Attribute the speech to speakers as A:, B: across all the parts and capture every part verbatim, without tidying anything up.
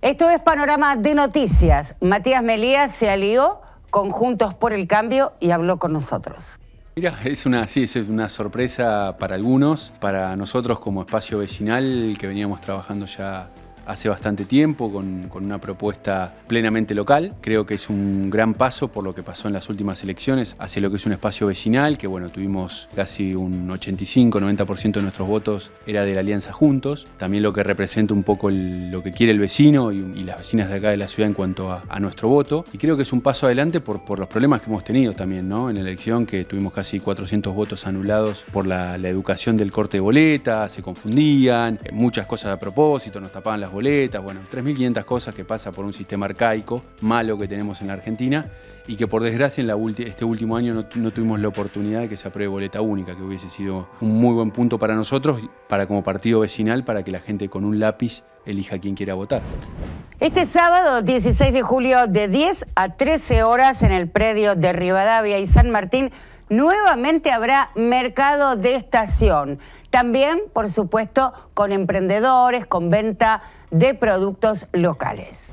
A: Esto es Panorama de Noticias. Matías Melías se alió con Juntos por el Cambio y habló con nosotros.
B: Mira, es una, sí, es una sorpresa para algunos, para nosotros como espacio vecinal que veníamos trabajando ya hace bastante tiempo con, con una propuesta plenamente local. Creo que es un gran paso por lo que pasó en las últimas elecciones hacia lo que es un espacio vecinal, que bueno, tuvimos casi un ochenta y cinco, noventa por ciento de nuestros votos era de la Alianza Juntos. También lo que representa un poco el, lo que quiere el vecino y, y las vecinas de acá de la ciudad en cuanto a, a nuestro voto. Y creo que es un paso adelante por, por los problemas que hemos tenido también, ¿no? En la elección, que tuvimos casi cuatrocientos votos anulados por la, la educación del corte de boletas, se confundían, muchas cosas a propósito, nos tapaban las boletas, bueno, tres mil quinientas cosas que pasa por un sistema arcaico, malo que tenemos en la Argentina y que por desgracia en la este último año no, no tuvimos la oportunidad de que se apruebe boleta única, que hubiese sido un muy buen punto para nosotros, para como partido vecinal, para que la gente con un lápiz elija a quien quiera votar.
A: Este sábado, dieciséis de julio, de diez a trece horas en el predio de Rivadavia y San Martín, nuevamente habrá mercado de estación. También, por supuesto, con emprendedores, con venta de productos locales.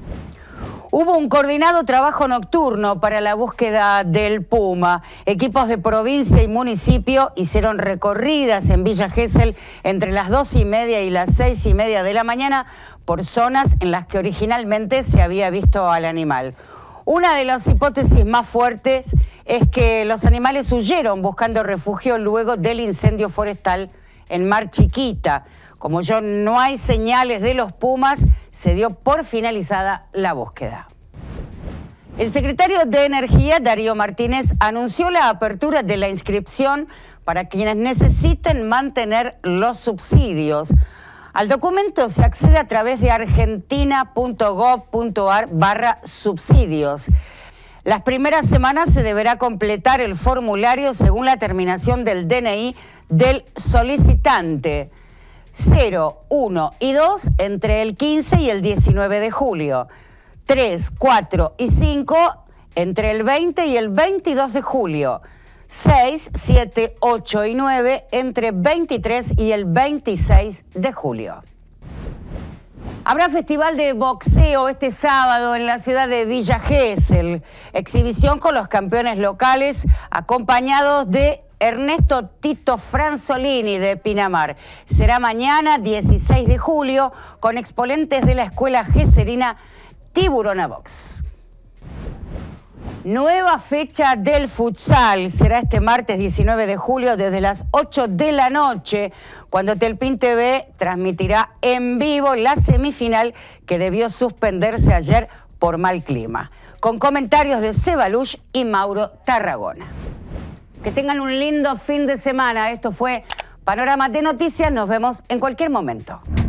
A: Hubo un coordinado trabajo nocturno para la búsqueda del puma. Equipos de provincia y municipio hicieron recorridas en Villa Gesell entre las dos y media y las seis y media de la mañana por zonas en las que originalmente se había visto al animal. Una de las hipótesis más fuertes es que los animales huyeron buscando refugio luego del incendio forestal en Mar Chiquita. Como ya no hay señales de los pumas, se dio por finalizada la búsqueda. El secretario de Energía, Darío Martínez, anunció la apertura de la inscripción para quienes necesiten mantener los subsidios. Al documento se accede a través de argentina punto gov punto ar barra subsidios. Las primeras semanas se deberá completar el formulario según la terminación del D N I del solicitante. cero, uno y dos entre el quince y el diecinueve de julio. tres, cuatro y cinco entre el veinte y el veintidós de julio. seis, siete, ocho y nueve entre veintitrés y el veintiséis de julio. Habrá festival de boxeo este sábado en la ciudad de Villa Gesell. Exhibición con los campeones locales acompañados de Ernesto Tito Franzolini de Pinamar. Será mañana dieciséis de julio con exponentes de la escuela gesserina Tiburona Box. Nueva fecha del futsal será este martes diecinueve de julio desde las ocho de la noche, cuando Telpin T V transmitirá en vivo la semifinal que debió suspenderse ayer por mal clima. Con comentarios de Seba Luch y Mauro Tarragona. Que tengan un lindo fin de semana. Esto fue Panorama de Noticias. Nos vemos en cualquier momento.